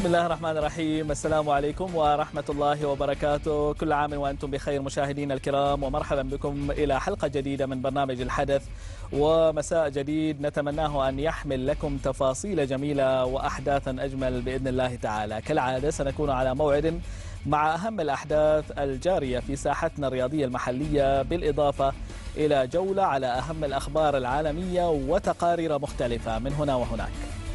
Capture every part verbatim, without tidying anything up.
بسم الله الرحمن الرحيم. السلام عليكم ورحمة الله وبركاته. كل عام وأنتم بخير مشاهدينا الكرام، ومرحبا بكم إلى حلقة جديدة من برنامج الحدث، ومساء جديد نتمناه أن يحمل لكم تفاصيل جميلة وأحداثا أجمل بإذن الله تعالى. كالعادة سنكون على موعد مع أهم الأحداث الجارية في ساحتنا الرياضية المحلية، بالإضافة إلى جولة على أهم الأخبار العالمية وتقارير مختلفة من هنا وهناك.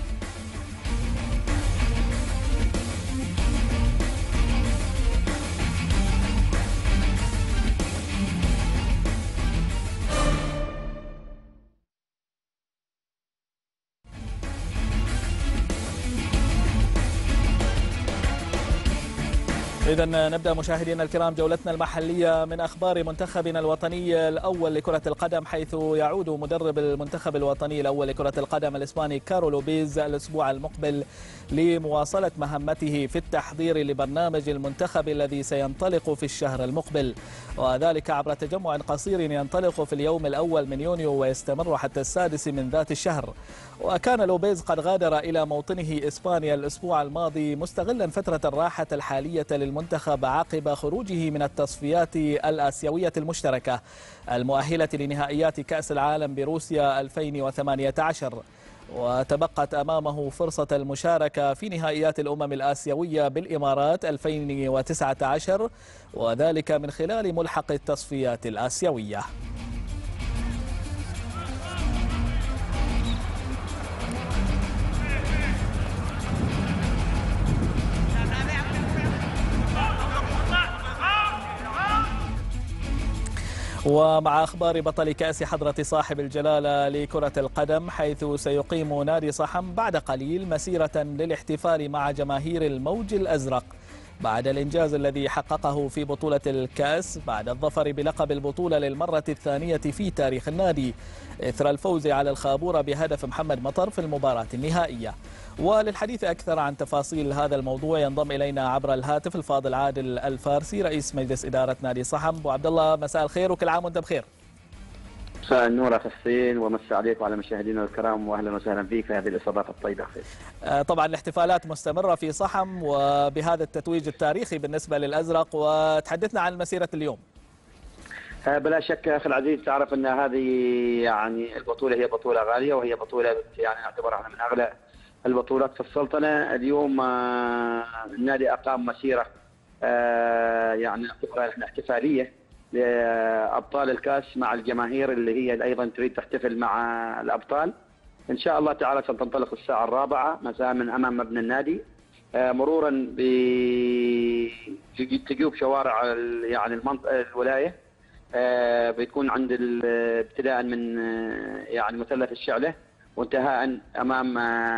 إذن نبدأ مشاهدينا الكرام جولتنا المحلية من أخبار منتخبنا الوطني الأول لكرة القدم، حيث يعود مدرب المنتخب الوطني الأول لكرة القدم الإسباني كارلو لوبيز الأسبوع المقبل لمواصلة مهمته في التحضير لبرنامج المنتخب الذي سينطلق في الشهر المقبل، وذلك عبر تجمع قصير ينطلق في اليوم الأول من يونيو ويستمر حتى السادس من ذات الشهر. وكان لوبيز قد غادر إلى موطنه إسبانيا الأسبوع الماضي مستغلا فترة الراحة الحالية للمنتخب عقب خروجه من التصفيات الآسيوية المشتركة المؤهلة لنهائيات كأس العالم بروسيا ألفين وثمانية عشر، وتبقت أمامه فرصة المشاركة في نهائيات الأمم الآسيوية بالإمارات ألفين وتسعة عشر، وذلك من خلال ملحق التصفيات الآسيوية. ومع أخبار بطل كأس حضرة صاحب الجلالة لكرة القدم، حيث سيقيم نادي صحم بعد قليل مسيرة للاحتفال مع جماهير الموج الأزرق بعد الإنجاز الذي حققه في بطولة الكأس بعد الظفر بلقب البطولة للمرة الثانية في تاريخ النادي إثر الفوز على الخابورة بهدف محمد مطر في المباراة النهائية. وللحديث أكثر عن تفاصيل هذا الموضوع ينضم إلينا عبر الهاتف الفاضل عادل الفارسي رئيس مجلس إدارة نادي صحم. أبو عبد الله، مساء الخير وكل عام وأنت بخير. مساء النور أخي حسين، ومساء عليك وعلى مشاهدينا الكرام، واهلا وسهلا بك في هذه الاستضافه الطيبه اخي. طبعا الاحتفالات مستمره في صحم وبهذا التتويج التاريخي بالنسبه للازرق، وتحدثنا عن مسيره اليوم. بلا شك اخي العزيز، تعرف ان هذه يعني البطوله هي بطوله غاليه، وهي بطوله يعني نعتبرها من اغلى البطولات في السلطنه. اليوم النادي اقام مسيره يعني نعتبرها احنا احتفاليه لابطال الكاس مع الجماهير اللي هي ايضا تريد تحتفل مع الابطال. ان شاء الله تعالى ستنطلق الساعه الرابعه مساء من امام مبنى النادي، مرورا بتجوب شوارع يعني المنطقه الولايه، بتكون عند ابتداء من يعني مثلث الشعله وانتهاء امام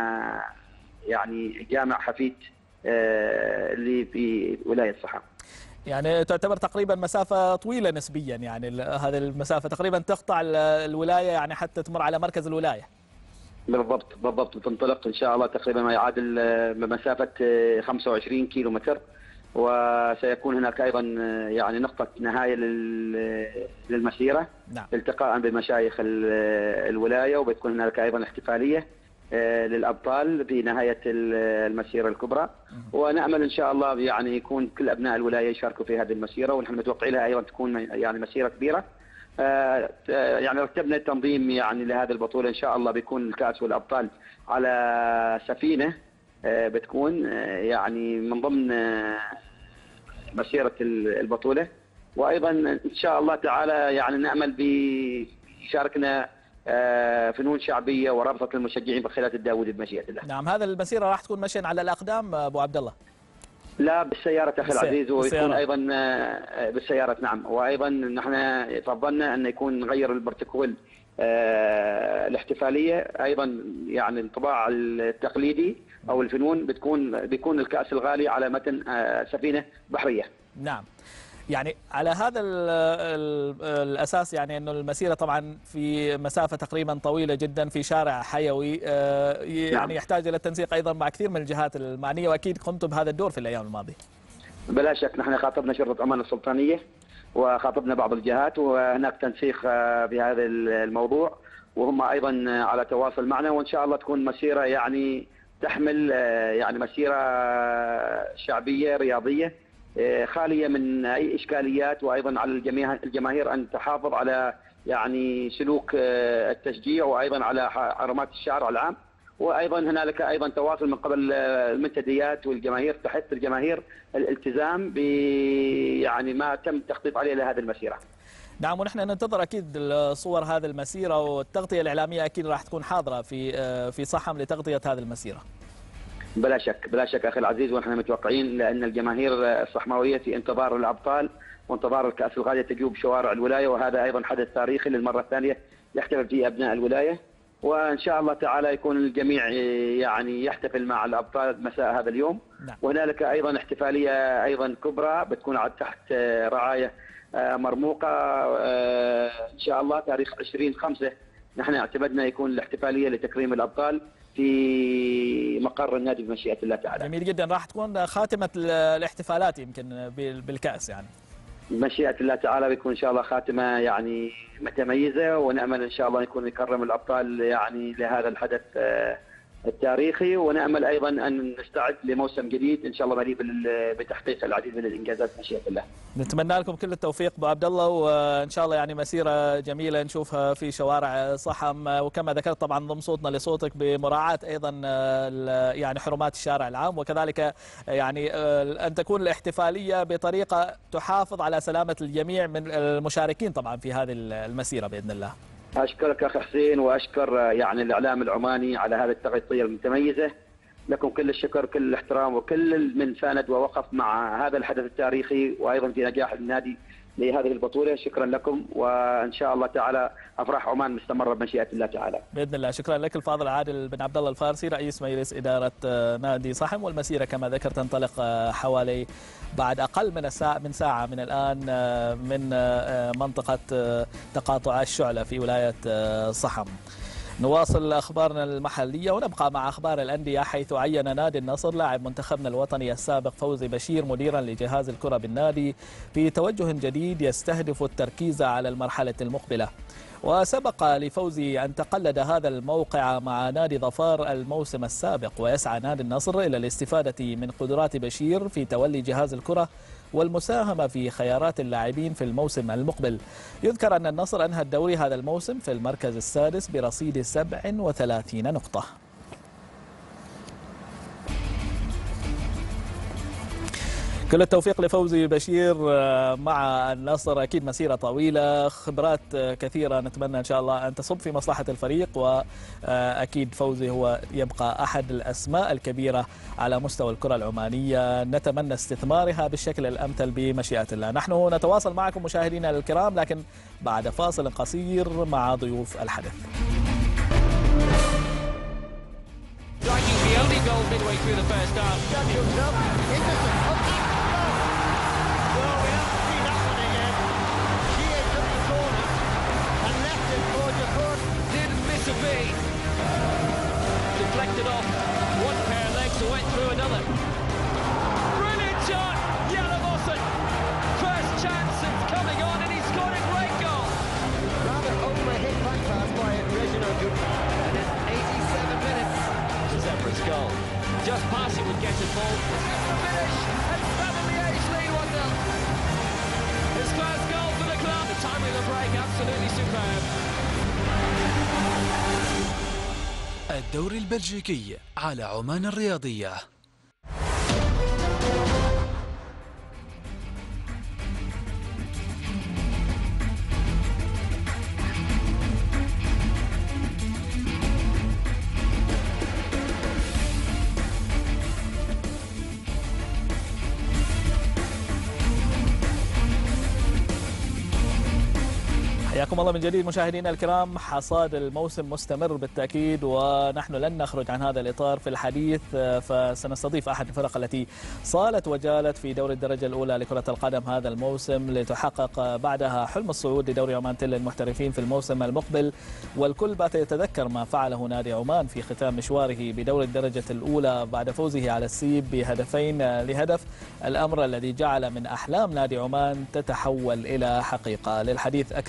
يعني جامع حفيد اللي في ولايه صحم. يعني تعتبر تقريبا مسافة طويلة نسبيا، يعني هذه المسافة تقريبا تقطع الولاية يعني حتى تمر على مركز الولاية. بالضبط بالضبط، تنطلق ان شاء الله تقريبا ما يعادل بمسافة خمسة وعشرين كيلو متر، وسيكون هناك ايضا يعني نقطة نهاية للمسيرة. نعم. التقاء بمشايخ الولاية، وبتكون هناك ايضا احتفالية للابطال في نهايه المسيره الكبرى، ونامل ان شاء الله يعني يكون كل ابناء الولايه يشاركوا في هذه المسيره، ونحن متوقعين لها ايضا تكون يعني مسيره كبيره. يعني رتبنا التنظيم يعني لهذه البطوله، ان شاء الله بيكون الكاس والابطال على سفينه بتكون يعني من ضمن مسيره البطوله، وايضا ان شاء الله تعالى يعني نامل بيشاركنا فنون شعبيه ورابطه المشجعين بخيلات الداوودي بمشيئه الله. نعم، هذا المسيره راح تكون مشيا على الاقدام ابو عبد الله؟ لا، بالسياره اخي العزيز، ويكون ايضا بالسياره. نعم، وايضا نحن فضلنا ان يكون نغير البروتوكول الاحتفاليه ايضا، يعني الطباع التقليدي او الفنون بتكون بيكون الكاس الغالي على متن سفينه بحريه. نعم، يعني على هذا ال ال الأساس، يعني أنه المسيرة طبعا في مسافة تقريبا طويلة جدا في شارع حيوي، يعني نعم. يحتاج إلى التنسيق أيضا مع كثير من الجهات المعنية، وأكيد قمتم بهذا الدور في الأيام الماضية. بلا شك، نحن خاطبنا شرطة أمان السلطانية وخاطبنا بعض الجهات، وهناك تنسيق في هذا الموضوع، وهم أيضا على تواصل معنا، وإن شاء الله تكون مسيرة يعني تحمل يعني مسيرة شعبية رياضية خالية من أي إشكاليات، وأيضا على الجميع الجماهير أن تحافظ على يعني سلوك التشجيع، وأيضا على حرمات الشعر العام. وأيضا هنالك أيضا تواصل من قبل المنتديات والجماهير تحث الجماهير الالتزام ب يعني ما تم التخطيط عليه لهذه المسيرة. نعم، ونحن ننتظر اكيد صور هذه المسيره، والتغطيه الاعلاميه اكيد راح تكون حاضره في في صحم لتغطيه هذه المسيره. بلا شك بلا شك اخي العزيز، ونحن متوقعين لان الجماهير الصحماويه في انتظار الابطال وانتظار الكاس الغاليه تجوب شوارع الولايه، وهذا ايضا حدث تاريخي للمره الثانيه يحتفل فيه ابناء الولايه، وان شاء الله تعالى يكون الجميع يعني يحتفل مع الابطال مساء هذا اليوم. نعم. وهنالك ايضا احتفاليه ايضا كبرى بتكون تحت رعايه مرموقة إن شاء الله تاريخ عشرين خمسة. نحن اعتمدنا يكون الاحتفالية لتكريم الأبطال في مقر النادي بمشيئة الله تعالى. جميل جدا، راح تكون خاتمة الاحتفالات يمكن بالكأس يعني بمشيئة الله تعالى، بيكون إن شاء الله خاتمة يعني متميزة، ونأمل إن شاء الله يكون يكرم الأبطال يعني لهذا الحدث التاريخي، ونأمل أيضا أن نستعد لموسم جديد إن شاء الله مليء بتحقيق العديد من الإنجازات بمشيئة الله. نتمنى لكم كل التوفيق أبو عبد الله، وإن شاء الله يعني مسيرة جميلة نشوفها في شوارع صحم، وكما ذكرت طبعا ضم صوتنا لصوتك بمراعاة أيضا يعني حرمات الشارع العام، وكذلك يعني أن تكون الاحتفالية بطريقة تحافظ على سلامة الجميع من المشاركين طبعا في هذه المسيرة بإذن الله. أشكرك أخي حسين، وأشكر يعني الإعلام العماني على هذه التغطية المتميزة. لكم كل الشكر كل الاحترام وكل من ساند ووقف مع هذا الحدث التاريخي، وأيضا في نجاح النادي لهذه البطولة. شكرا لكم، وإن شاء الله تعالى أفراح عمان مستمرة بمشيئة الله تعالى بإذن الله. شكرا لك الفاضل عادل بن عبد الله الفارسي رئيس مجلس إدارة نادي صحم، والمسيرة كما ذكرت تنطلق حوالي بعد أقل من ساعة من ساعة من الآن من منطقة تقاطع الشعلة في ولاية صحم. نواصل أخبارنا المحلية ونبقى مع أخبار الأندية، حيث عين نادي النصر لاعب منتخبنا الوطني السابق فوزي بشير مديرا لجهاز الكرة بالنادي في توجه جديد يستهدف التركيز على المرحلة المقبلة. وسبق لفوزي أن تقلد هذا الموقع مع نادي ظفار الموسم السابق، ويسعى نادي النصر إلى الاستفادة من قدرات بشير في تولي جهاز الكرة والمساهمة في خيارات اللاعبين في الموسم المقبل. يذكر أن النصر أنهى الدوري هذا الموسم في المركز السادس برصيد سبع وثلاثين نقطة. كل التوفيق لفوزي بشير مع النصر، أكيد مسيرة طويلة، خبرات كثيرة، نتمنى إن شاء الله أن تصب في مصلحة الفريق، وأكيد فوزي هو يبقى أحد الأسماء الكبيرة على مستوى الكرة العمانية، نتمنى استثمارها بالشكل الأمثل بمشيئة الله. نحن نتواصل معكم مشاهدينا الكرام، لكن بعد فاصل قصير مع ضيوف الحدث. Deflected off one pair of legs and went through another. Brilliant shot, Yalamosin. First chance it's coming on, and he scored a great goal. Rather overhit back pass by Reginald Goodman. And in eighty-seven minutes, Zebra's goal. Just passing would get involved. The finish, and Family Ace lead one nil. His first goal for the club. The timing of the break absolutely superb. الدوري البلجيكي على عمان الرياضية. حياكم الله من جديد مشاهدينا الكرام. حصاد الموسم مستمر بالتأكيد، ونحن لن نخرج عن هذا الإطار في الحديث، فسنستضيف أحد الفرق التي صالت وجالت في دوري الدرجة الأولى لكرة القدم هذا الموسم لتحقق بعدها حلم الصعود لدوري عمان تل المحترفين في الموسم المقبل. والكل بات يتذكر ما فعله نادي عمان في ختام مشواره بدوري الدرجة الأولى بعد فوزه على السيب بهدفين لهدف، الأمر الذي جعل من أحلام نادي عمان تتحول إلى حقيقة. للحديث أكثر عن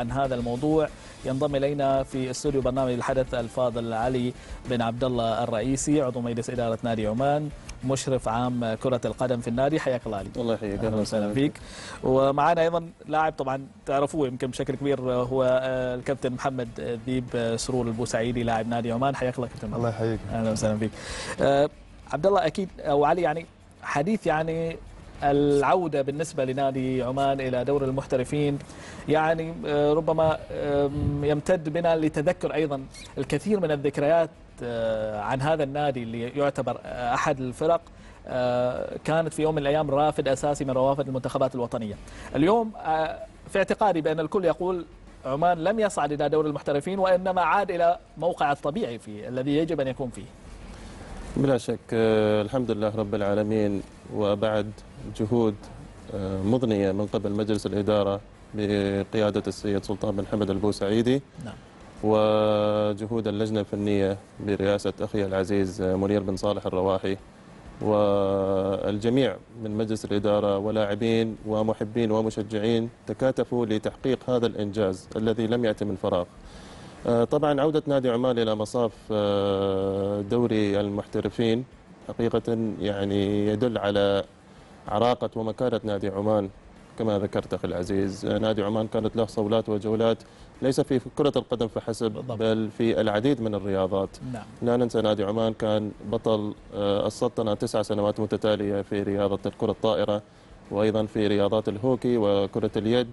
عن هذا الموضوع ينضم الينا في استوديو برنامج الحدث الفاضل علي بن عبد الله الرئيسي، عضو مجلس اداره نادي عمان، مشرف عام كرة القدم في النادي. حياك الله علي. الله يحييك. اهلا وسهلا فيك. ومعنا ايضا لاعب طبعا تعرفوه يمكن بشكل كبير، هو الكابتن محمد ذيب سرور البوسعيدي لاعب نادي عمان. حياك الله كابتن. الله يحييك. اهلا وسهلا فيك. أه عبد الله، اكيد او علي، يعني حديث يعني العودة بالنسبة لنادي عمان إلى دور المحترفين يعني ربما يمتد بنا لتذكر أيضا الكثير من الذكريات عن هذا النادي اللي يعتبر أحد الفرق كانت في يوم من الأيام رافد أساسي من روافد المنتخبات الوطنية. اليوم في اعتقادي بأن الكل يقول عمان لم يصعد إلى دور المحترفين وإنما عاد إلى موقع الطبيعي فيه الذي يجب أن يكون فيه. بلا شك الحمد لله رب العالمين، وبعد جهود مضنية من قبل مجلس الإدارة بقيادة السيد سلطان بن حمد البوسعيدي، نعم، وجهود اللجنة الفنية برئاسة أخي العزيز منير بن صالح الرواحي، والجميع من مجلس الإدارة ولاعبين ومحبين ومشجعين تكاتفوا لتحقيق هذا الإنجاز الذي لم يأتي من فراغ. طبعا عودة نادي عمان إلى مصاف دوري المحترفين حقيقة يعني يدل على عراقة ومكانة نادي عمان. كما ذكرت أخي العزيز، نادي عمان كانت له صولات وجولات ليس في كرة القدم فحسب، بل في العديد من الرياضات. نعم. لا ننسى نادي عمان كان بطل السلطنة تسع سنوات متتالية في رياضة الكرة الطائرة، وأيضا في رياضات الهوكي وكرة اليد،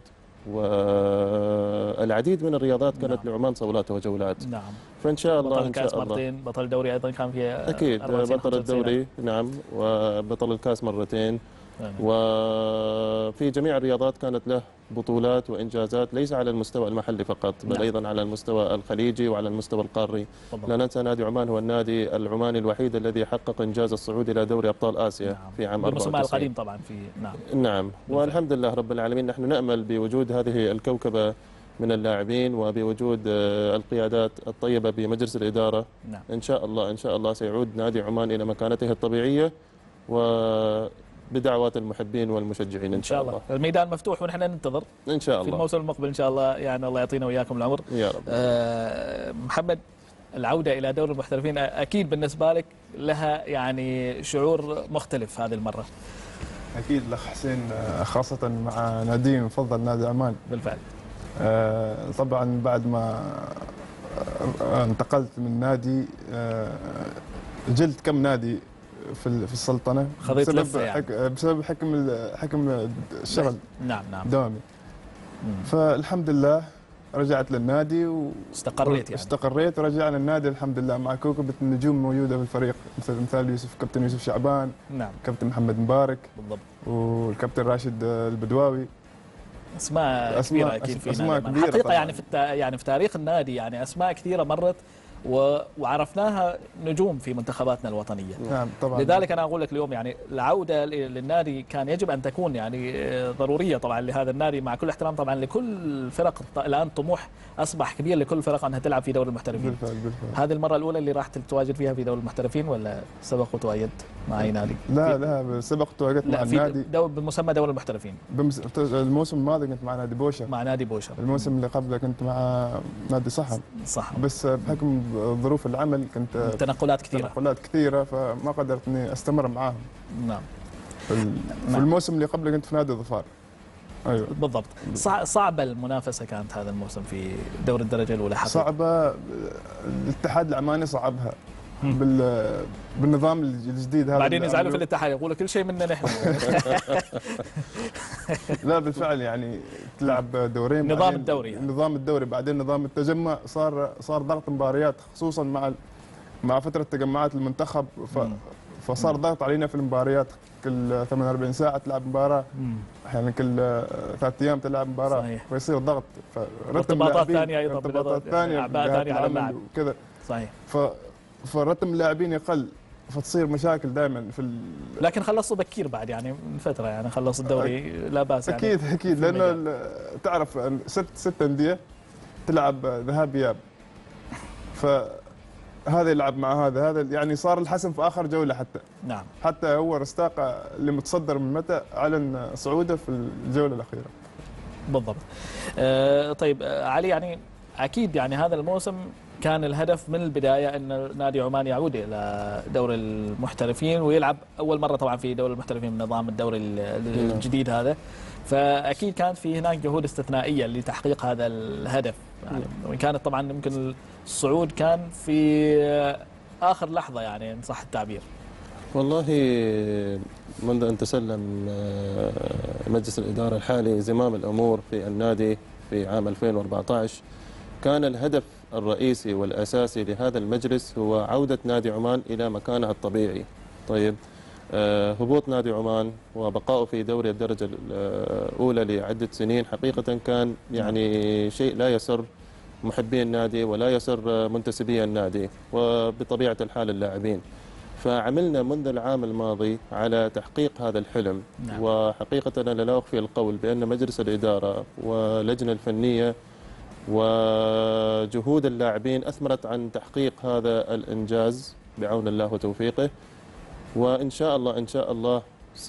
والعديد من الرياضات كانت نعم. لعمان صولات وجولات. نعم. فإن شاء الله بطل إن شاء الكاس الله مرتين، بطل الدوري أيضا كان فيها أكيد، بطل الدوري نعم، وبطل الكاس مرتين. وفي جميع الرياضات كانت له بطولات وإنجازات ليس على المستوى المحلي فقط، بل نعم. أيضا على المستوى الخليجي وعلى المستوى القاري. طبعا. لا ننسى نادي عمان هو النادي العماني الوحيد الذي حقق إنجاز الصعود إلى دوري أبطال آسيا نعم. في عام أربعة وتسعين. بالمسمى القديم طبعا في نعم. نعم، والحمد لله رب العالمين نحن نأمل بوجود هذه الكوكبة من اللاعبين وبوجود القيادات الطيبة بمجلس الإدارة نعم. إن شاء الله إن شاء الله سيعود نادي عمان إلى مكانته الطبيعية، و بدعوات المحبين والمشجعين إن شاء الله. الميدان مفتوح ونحن ننتظر إن شاء الله في الموسم المقبل إن شاء الله، يعني الله يعطينا وياكم العمر يا رب. آه محمد، العودة إلى دور المحترفين أكيد بالنسبة لك لها يعني شعور مختلف هذه المرة. أكيد الأخ حسين، خاصة مع نادي مفضل نادي عمان. بالفعل. آه طبعا بعد ما انتقلت من نادي آه جلت كم نادي في في السلطنة بسبب يعني. بسبب حكم حكم الشغل نعم نعم دوامي. فالحمد لله رجعت للنادي واستقريت يعني استقريت ورجعنا النادي الحمد لله مع كوكبة النجوم موجودة في الفريق، مثل مثال يوسف كابتن يوسف شعبان، نعم، كابتن محمد مبارك بالضبط، والكابتن راشد البدواوي. اسماء, أسماء كبيرة اكيد فينا اسماء كبيرة حقيقة طبعاً. يعني في يعني في تاريخ النادي يعني اسماء كثيرة مرت وعرفناها نجوم في منتخباتنا الوطنية. نعم طبعا. لذلك أنا أقول لك اليوم يعني العودة للنادي كان يجب أن تكون يعني ضرورية طبعا لهذا النادي، مع كل احترام طبعا لكل فرق. الآن طموح أصبح كبير لكل الفرق أنها تلعب في دوري المحترفين. بالفعل بالفعل. هذه المرة الأولى اللي راح تتواجد فيها في دوري المحترفين ولا سبق وتواجد مع أي نادي؟ لا لا سبق وتواجدت مع النادي دو بمسمى دوري المحترفين. بمس... الموسم الماضي كنت مع نادي بوشر. مع نادي بوشر. الموسم اللي قبله كنت مع نادي صحن. صحن. بس بحكم ظروف العمل كنت تنقلات كثيرة تنقلات كثيرة فما قدرت اني استمر معاهم. نعم. في, ال... نعم. في الموسم اللي قبله كنت في نادي ظفار. ايوه بالضبط. صعبة المنافسة كانت هذا الموسم في دوري الدرجة الأولى حقيقة. صعبة، الاتحاد العماني صعبها بال بالنظام الجديد هذا. بعدين يزعلوا في الاتحاد يقولوا كل شيء منا نحن. لا بالفعل يعني تلعب دورين، نظام الدوري يعني. نظام الدوري بعدين نظام التجمع، صار صار ضغط مباريات خصوصا مع مع فترة تجمعات المنتخب، ف فصار ضغط علينا في المباريات، كل ثمانية وأربعين ساعة تلعب مباراة، احيانا كل ثلاث ايام تلعب مباراة. صحيح. فيصير ضغط، ارتباطات ثانية ايضا، ارتباطات ثانية، اعباء ثانية على اللاعب وكذا. صحيح. ف فرتم اللاعبين يقل، فتصير مشاكل دائما في ال... لكن خلصوا بكير بعد يعني من فترة، يعني خلص الدوري لا باس يعني. اكيد اكيد لانه تعرف ست ست اندية تلعب ذهاب اياب، فهذا يلعب مع هذا، هذا يعني صار الحسم في اخر جولة حتى. نعم. حتى هو رستاقة اللي متصدر من متى اعلن صعوده في الجولة الأخيرة. بالضبط. آه طيب آه علي، يعني اكيد يعني هذا الموسم كان الهدف من البدايه ان نادي عمان يعود الى دوري المحترفين ويلعب اول مره طبعا في دوري المحترفين بنظام الدوري الجديد هذا، فاكيد كانت في هناك جهود استثنائيه لتحقيق هذا الهدف، يعني وان كانت طبعا يمكن الصعود كان في اخر لحظه يعني ان صح التعبير. والله منذ أن تسلم مجلس الإدارة الحالي زمام الأمور في النادي في عام ألفين وأربعة عشر، كان الهدف الرئيسي والأساسي لهذا المجلس هو عودة نادي عمان إلى مكانه الطبيعي. طيب، هبوط نادي عمان وبقائه في دوري الدرجة الأولى لعدة سنين حقيقة كان يعني شيء لا يسر محبي النادي ولا يسر منتسبي النادي وبطبيعة الحال اللاعبين. فعملنا منذ العام الماضي على تحقيق هذا الحلم. نعم. وحقيقة أنا لا أخفي القول بأن مجلس الإدارة واللجنة الفنية وجهود اللاعبين أثمرت عن تحقيق هذا الإنجاز بعون الله وتوفيقه، وإن شاء الله إن شاء الله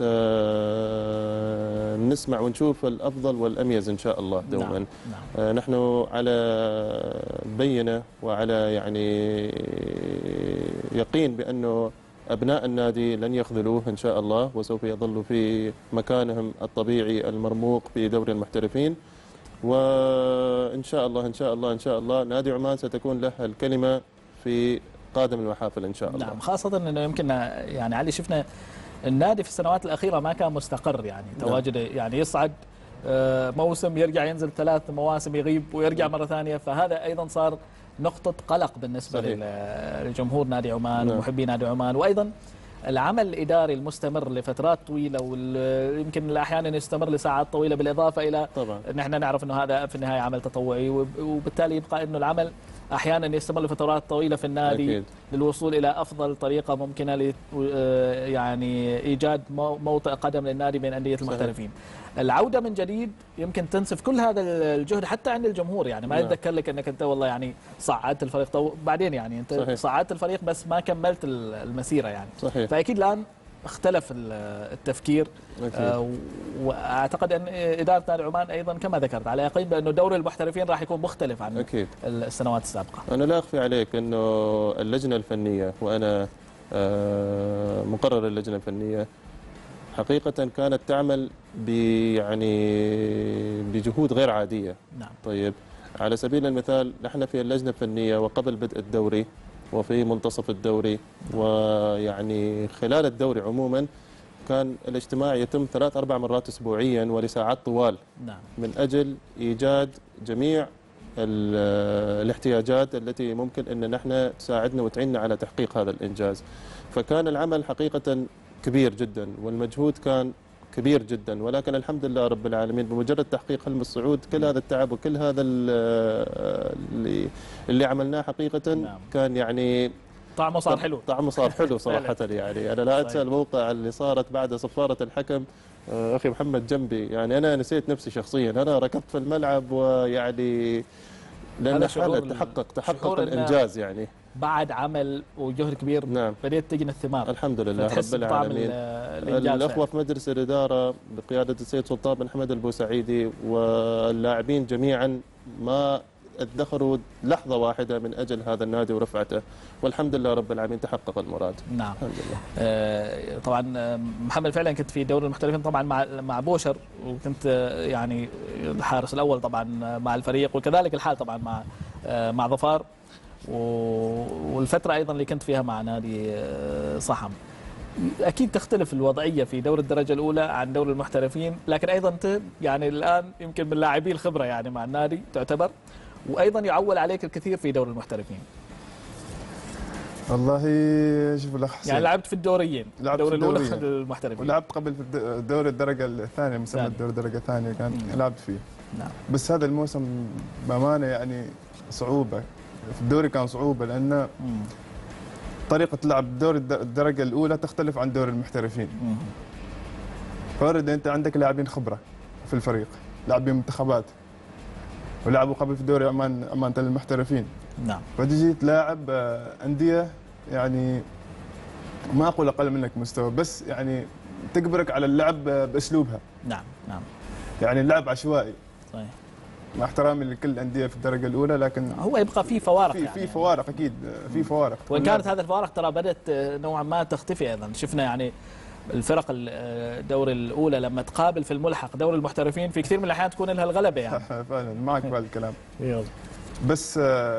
سنسمع ونشوف الأفضل والأميز إن شاء الله دوما. نعم. نعم. نحن على بينة وعلى يعني يقين بأنه أبناء النادي لن يخذلوه إن شاء الله، وسوف يظلوا في مكانهم الطبيعي المرموق في دوري المحترفين، وإن شاء الله إن شاء الله إن شاء الله نادي عمان ستكون له الكلمة في قادم المحافل إن شاء الله. نعم، خاصة أنه يمكن يعني علي شفنا النادي في السنوات الأخيرة ما كان مستقر، يعني تواجده يعني يصعد موسم يرجع ينزل ثلاث مواسم يغيب ويرجع مرة ثانية، فهذا أيضا صار نقطة قلق بالنسبة صحيح. لجمهور نادي عمان ومحبي نادي عمان، وأيضا العمل الإداري المستمر لفترات طويلة ويمكن أحيانا يستمر لساعات طويلة، بالإضافة إلى طبعا نحن نعرف أنه هذا في النهاية عمل تطوعي، وبالتالي يبقى أنه العمل أحيانا يستمر لفترات طويلة في النادي أكيد. للوصول إلى أفضل طريقة ممكنة ل يعني إيجاد موطئ قدم للنادي بين أندية المحترفين. العودة من جديد يمكن تنسف كل هذا الجهد حتى عند الجمهور، يعني ما يتذكر لك أنك أنت والله يعني صعدت الفريق طو... بعدين يعني أنت صحيح. صعدت الفريق بس ما كملت المسيرة يعني صحيح. فأكيد الآن اختلف التفكير. آه واعتقد ان اداره نادي عمان ايضا كما ذكرت على يقين بانه دوري المحترفين راح يكون مختلف عن أكيد. السنوات السابقه. انا لا اخفي عليك انه اللجنه الفنيه وانا آه مقرر اللجنه الفنيه حقيقه كانت تعمل يعني بجهود غير عاديه. نعم. طيب، على سبيل المثال نحن في اللجنه الفنيه وقبل بدء الدوري وفي منتصف الدوري ويعني خلال الدوري عموما كان الاجتماع يتم ثلاث أربع مرات أسبوعيا ولساعات طوال. نعم. من أجل إيجاد جميع الاحتياجات التي ممكن أن نحن تساعدنا وتعيننا على تحقيق هذا الإنجاز. فكان العمل حقيقة كبير جدا والمجهود كان كبير جدا، ولكن الحمد لله رب العالمين بمجرد تحقيق حلم الصعود كل هذا التعب وكل هذا اللي اللي عملناه حقيقة نعم. كان يعني طعمه صار حلو طعمه صار حلو صراحة. يعني أنا لا أنسى الموقع اللي صارت بعد صفارة الحكم، أخي محمد جنبي، يعني أنا نسيت نفسي شخصيا، أنا ركضت في الملعب ويعني لأن حالة تحقق تحقق الإنجاز يعني بعد عمل وجهد كبير. نعم. بديت تجينا الثمار الحمد لله رب العالمين. الأخوة في مجلس الإدارة بقيادة السيد سلطان بن حمد البوسعيدي واللاعبين جميعا ما ادخروا لحظة واحدة من أجل هذا النادي ورفعته، والحمد لله رب العالمين تحقق المراد. نعم الحمد لله. آه طبعا محمد فعلا كنت في دوري المحترفين طبعا مع مع بوشر، وكنت يعني الحارس الأول طبعا مع الفريق، وكذلك الحال طبعا مع آه مع ظفار، والفترة أيضا اللي كنت فيها مع نادي صحم. أكيد تختلف الوضعية في دوري الدرجة الأولى عن دوري المحترفين، لكن أيضا يعني الآن يمكن من لاعبي الخبرة يعني مع النادي تعتبر، وأيضا يعول عليك الكثير في دوري المحترفين. والله شوف الأخ حسين، يعني لعبت في الدوريين، الدوري الأولى المحترفين، ولعبت قبل في الدوري الدرجة الثانية، مسمى الدوري الدرجة الثانية كان مم. لعبت فيه. نعم. بس هذا الموسم بأمانة يعني صعوبة في الدوري، كان صعوبة لأن طريقة لعب دوري الدرجة الأولى تختلف عن دوري المحترفين. فرد أنت عندك لاعبين خبرة في الفريق، لاعبين منتخبات ولعبوا قبل في دوري عمان عمان المحترفين. نعم. فتجي تلاعب أندية يعني ما أقول أقل منك مستوى، بس يعني تجبرك على اللعب بأسلوبها. نعم نعم. يعني اللعب عشوائي. صحيح. مع احترامي لكل الانديه في الدرجه الاولى، لكن هو يبقى في فوارق في يعني. في فوارق اكيد، في فوارق. وان كانت هذه الفوارق ترى بدات نوعا ما تختفي ايضا. شفنا يعني الفرق الدوري الاولى لما تقابل في الملحق دوري المحترفين في كثير من الاحيان تكون لها الغلبه يعني. فعلا معك بهذا الكلام. يلا. بس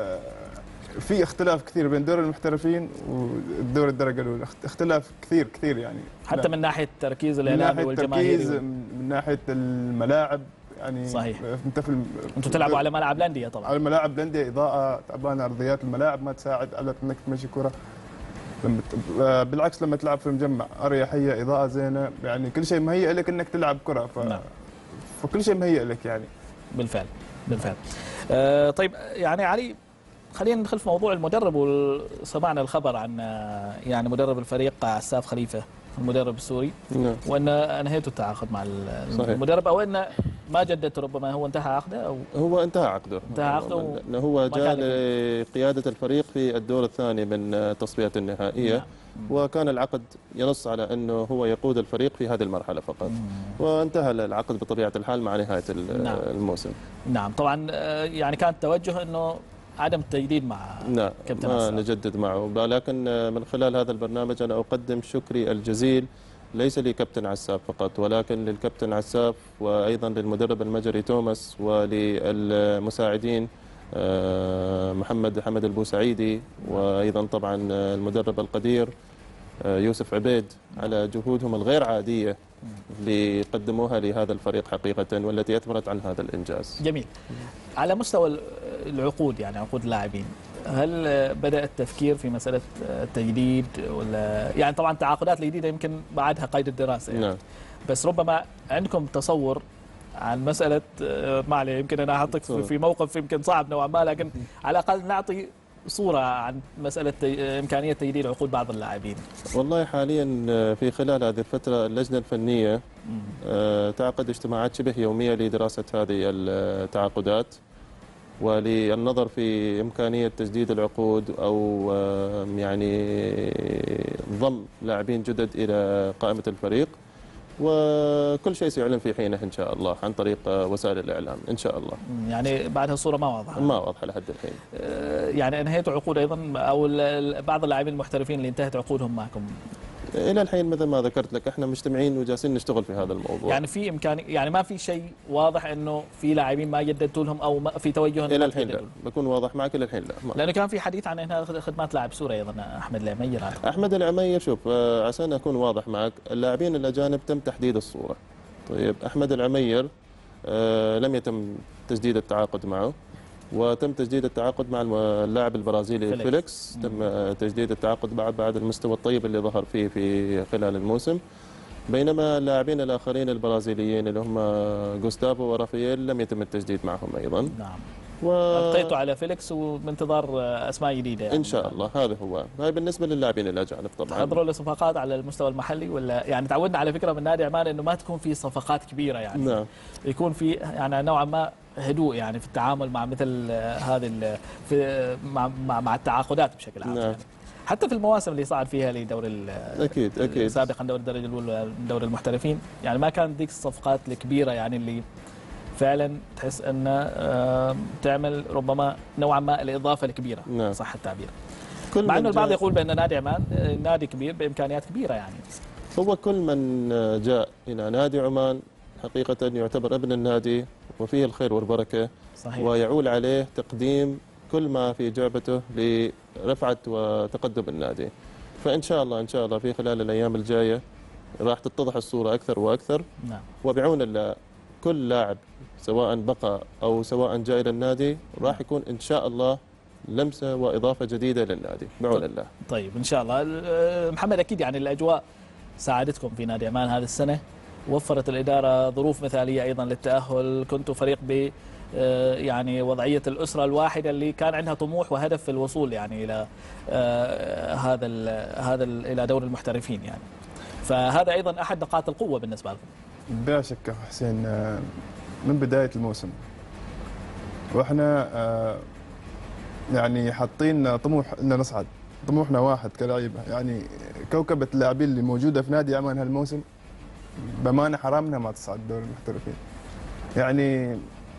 في اختلاف كثير بين دوري المحترفين والدوري الدرجه الاولى، اختلاف كثير كثير يعني، حتى لا. من ناحيه التركيز الاعلامي والجماهيري، من ناحيه الملاعب يعني. صحيح. انت في الم... انتم تلعبوا على ملاعب الانديه طبعا. على ملاعب الانديه، اضاءه تعبانه، ارضيات الملاعب ما تساعد على انك تمشي كره. لما ت... بالعكس لما تلعب في المجمع اريحيه، اضاءه زينه، يعني كل شيء مهيئ لك انك تلعب كره، ف... نعم. فكل شيء مهيئ لك يعني. بالفعل بالفعل. آه طيب يعني علي، خلينا ندخل في موضوع المدرب. وسمعنا الخبر عن يعني مدرب الفريق عساف خليفه المدرب السوري، نعم. وان انهيتوا التعاقد مع صحيح. المدرب، او ان ما جددت، ربما هو انتهى عقده او هو انتهى عقده انتهى عقده و... لأنه هو جاء لقيادة الفريق في الدور الثاني من التصفيات النهائية. نعم. وكان العقد ينص على أنه هو يقود الفريق في هذه المرحلة فقط. مم. وانتهى العقد بطبيعة الحال مع نهاية نعم. الموسم. نعم طبعا. يعني كان التوجه أنه عدم التجديد مع لا كابتن ما عساف. نجدد معه، ولكن من خلال هذا البرنامج أنا أقدم شكري الجزيل ليس لكابتن عساف فقط، ولكن للكابتن عساف وأيضا للمدرب المجري توماس، وللمساعدين محمد حمد البوسعيدي، وأيضا طبعا المدرب القدير يوسف عبيد على جهودهم الغير عادية اللي قدموها لهذا الفريق حقيقة، والتي أثمرت عن هذا الإنجاز. جميل. على مستوى العقود، يعني عقود اللاعبين، هل بدأ التفكير في مسألة التجديد ولا يعني طبعا التعاقدات الجديدة يمكن بعدها قيد الدراسة يعني. نعم. بس ربما عندكم تصور عن مسألة، ما عليه يمكن أنا أحطك في موقف يمكن صعب نوعا ما، لكن على الأقل نعطي صورة عن مسألة إمكانية تجديد عقود بعض اللاعبين. والله حاليا في خلال هذه الفترة اللجنة الفنية تعقد اجتماعات شبه يومية لدراسة هذه التعاقدات وللنظر في إمكانية تجديد العقود أو يعني ضم لاعبين جدد إلى قائمة الفريق، وكل شيء سيعلن في حينه إن شاء الله عن طريق وسائل الإعلام إن شاء الله. يعني بعدها الصورة ما واضحة. ما واضحة لحد الحين. يعني انهيتوا عقود أيضا أو بعض اللاعبين المحترفين اللي انتهت عقودهم معكم؟ الى الحين مثل ما ذكرت لك احنا مجتمعين وجالسين نشتغل في هذا الموضوع. يعني في امكان، يعني ما في شيء واضح انه في لاعبين ما جددتوا لهم او ما في توجه الى الحين لا، بكون واضح معك الى الحين لا. لانه كان في حديث عن انها خدمات لاعب سوري ايضا احمد العمير. احمد العمير شوف عشان اكون واضح معك، اللاعبين الاجانب تم تحديد الصوره. طيب احمد العمير آه لم يتم تجديد التعاقد معه، وتم تجديد التعاقد مع اللاعب البرازيلي فيليكس, فيليكس. تم تجديد التعاقد بعد بعد المستوى الطيب اللي ظهر فيه في خلال الموسم، بينما اللاعبين الاخرين البرازيليين اللي هم غوستافو ورافائيل لم يتم التجديد معهم ايضا. نعم. و... ابقيتوا على فيليكس وبانتظار اسماء جديده يعني. ان شاء الله هذا هو. هاي بالنسبه للاعبين الاجانب طبعا. تحضروا لصفقات على المستوى المحلي ولا يعني تعودنا على فكره من نادي عمان انه ما تكون في صفقات كبيره يعني. نعم. يكون في يعني نوعا ما هدوء يعني في التعامل مع مثل هذه في مع, مع مع التعاقدات بشكل عام. نعم. يعني. حتى في المواسم اللي صعد فيها لدوري اكيد اكيد سابقا دوري الدرجه الاولى دوري المحترفين، يعني ما كانت ديك الصفقات الكبيره يعني اللي فعلا تحس ان تعمل ربما نوعا ما الاضافه الكبيره. نعم. صح التعبير. مع انه البعض يقول بان نادي عمان نادي كبير بامكانيات كبيره يعني. هو كل من جاء الى نادي عمان حقيقه يعتبر ابن النادي وفيه الخير والبركه. صحيح. ويعول عليه تقديم كل ما في جعبته لرفعه وتقدم النادي. فان شاء الله ان شاء الله في خلال الايام الجايه راح تتضح الصوره اكثر واكثر. نعم. وبعون الله كل لاعب سواء بقى أو سواء جاء إلى النادي راح يكون إن شاء الله لمسة وإضافة جديدة للنادي بعون الله. طيب إن شاء الله. محمد أكيد يعني الأجواء ساعدتكم في نادي عمان هذه السنة، وفرت الإدارة ظروف مثالية أيضا للتأهل، كنتوا فريق ب يعني وضعية الأسرة الواحدة اللي كان عندها طموح وهدف في الوصول يعني إلى هذا ال هذا ال إلى دور المحترفين يعني. فهذا أيضا أحد نقاط القوة بالنسبة لكم. بلا شك حسين، من بداية الموسم واحنا يعني حاطين طموح ان نصعد، طموحنا واحد كلاعيبه، يعني كوكبة اللاعبين اللي موجودة في نادي عمان هالموسم بأمانة حرام انها ما تصعد دوري المحترفين. يعني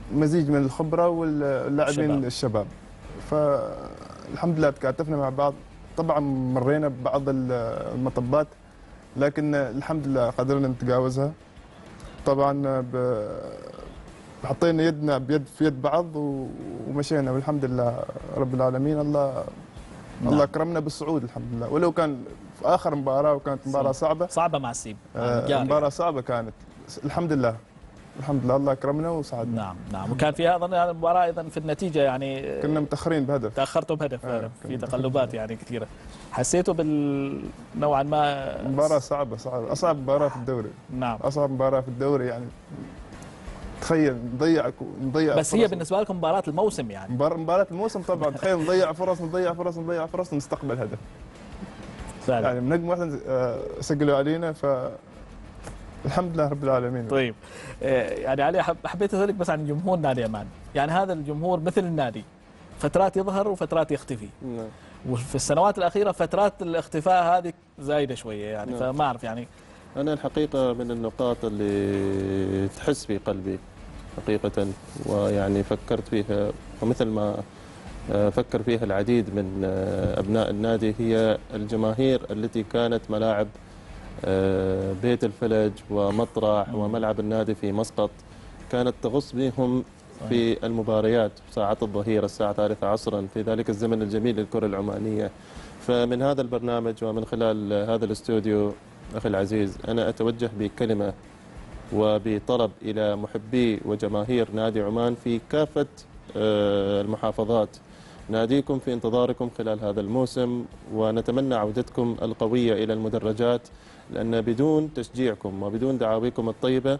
مزيج من الخبره واللاعبين الشباب. الشباب. فالحمد لله تكاتفنا مع بعض. طبعا مرينا ببعض المطبات لكن الحمد لله قدرنا نتجاوزها. طبعا ب... حطينا يدنا بيد في يد بعض ومشينا والحمد لله رب العالمين. الله نعم. الله اكرمنا بالصعود الحمد لله، ولو كان في اخر مباراه وكانت مباراه صعبه صعبه مع السيب. آه مباراه صعبه كانت. الحمد لله الحمد لله الله اكرمنا وساعدنا. نعم نعم. وكان فيها اظن المباراه ايضا في النتيجه يعني كنا متاخرين بهدف، تاخرتوا بهدف آه في تقلبات يعني كثيره. حسيتوا بال نوعا ما مباراه صعبه صعبه اصعب مباراه في الدوري. نعم اصعب مباراه في الدوري يعني. تخيل نضيع نضيع بس هي بالنسبه لكم مباراه الموسم يعني مباراه الموسم طبعا. تخيل نضيع فرص نضيع فرص نضيع فرص ونستقبل هدف فعلا. يعني من نجم واحد سجلوا علينا ف الحمد لله رب العالمين. طيب يعني علي حبيت اسالك بس عن جمهور نادي عمان. يعني هذا الجمهور مثل النادي فترات يظهر وفترات يختفي. نعم. وفي السنوات الاخيره فترات الاختفاء هذه زايده شويه يعني. نعم. فما اعرف يعني أنا الحقيقة من النقاط اللي تحس في قلبي حقيقة ويعني فكرت فيها ومثل ما فكر فيها العديد من أبناء النادي هي الجماهير التي كانت ملاعب بيت الفلج ومطرح وملعب النادي في مسقط كانت تغص بهم في المباريات ساعات الظهيرة الساعة الثالثة عصرا في ذلك الزمن الجميل للكرة العمانية. فمن هذا البرنامج ومن خلال هذا الاستوديو أخي العزيز أنا أتوجه بكلمة وبطلب إلى محبي وجماهير نادي عمان في كافة المحافظات. ناديكم في انتظاركم خلال هذا الموسم ونتمنى عودتكم القوية إلى المدرجات لأن بدون تشجيعكم وبدون دعاويكم الطيبة